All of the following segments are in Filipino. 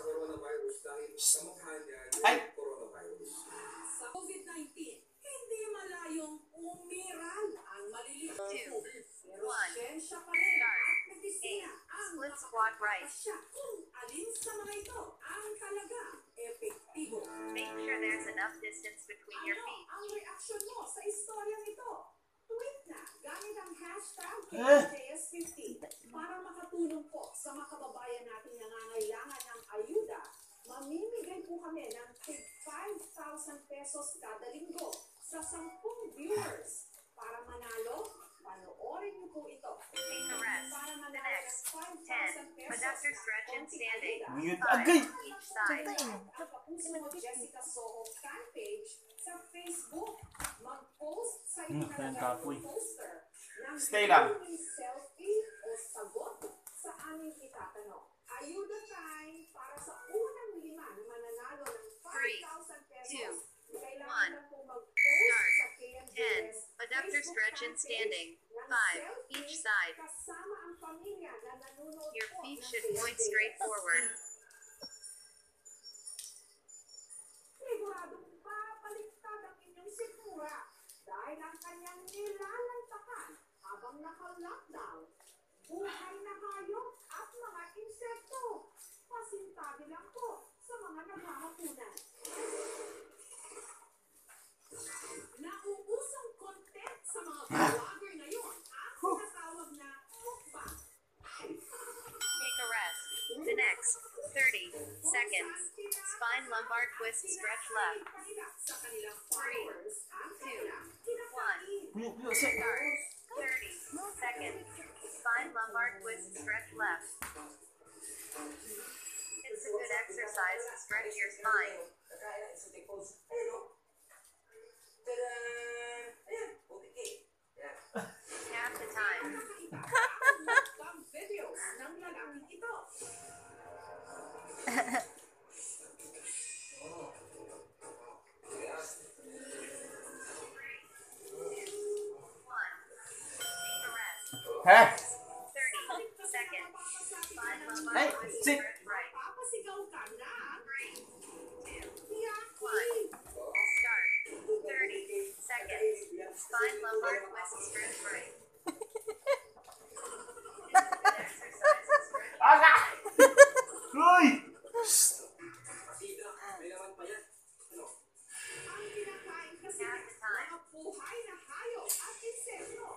Ay! Sa COVID-19, hindi malayong umiral ang maliliit. 2, 1, Siyensya pa rin at medisina ang split squat right. makakapagpasya kung alin sa mga ito ang talaga epektibo. Make sure there's enough distance between your Ano feet. ang reaksyon mo sa istoryang ito? Tweet na gamit ang hashtag JS50 para makatulong po sa mga kababayan natin nangangailangan ng ayuda. Mamimigay po kami ng 5,000 pesos kada linggo sa 10 viewers. Para manalo, panoorin niyo po ito. Take a rest. Para The manalo next. ng 10. 5,000 pesos. Adductor stretch and standing. Weird. 5 Agay! each side. Ang Kapuso mo Jessica Soho fan page sa Facebook. Mag-post sa Ayan, itinalagay kapoy. ng poster ng Stay lang. selfie o sagot sa aming itatanong. Ayuda time para sa unang 5 na mananalo ng 5,000 pesos. 2, Kailangan 1. lang po mag-post Start. sa 10. KMJS Adductor Facebook stretch and fan standing. page ng 5 selfie each side. kasama ang pamilya na nanonood Your po feet ng should point KMJS. straight forward. Siguradong babaliktad ang inyong sikmura dahil ang kanyang nilalantakan habang naka-lockdown. Buhay na hayop at mga insekto. Pasintabi lang po sa mga naghahapunan. Nauusong content sa mga vlogger ngayon ang tinatawag na mukbang. Take a rest. The next. 30 seconds. Spine lumbar twist stretch left. 3, 2, 1. Start. 30 seconds. Spine lumbar twist stretch left. It's a good exercise to stretch your spine. Half the time. Mukbang videos ng lalaking ito. Ha? 30 seconds. Spine lumbar Hey, twist sit. stretch right. Papasigaw ka na. 3, 2, Yaki! 1. Start. 30 seconds. Spine lumbar twist stretch right. It's a good exercise to stretch your Aga! spine. Uy! Ang kinakain kasi Half the time. mga buhay na hayop at insekto.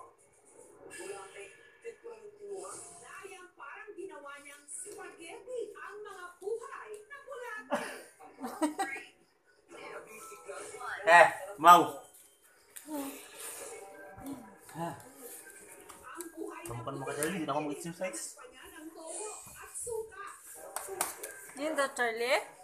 Dahil ang parang ginawa niyang spaghetti ang mga buhay na bulate. 3, 2, 1. Ha? Mau! Ha? Ang buhay na Kamukan mo ka, Charlie. Hindi na ako mag-exercise. pa niya ng toyo at suka. Yun daw, Charlie?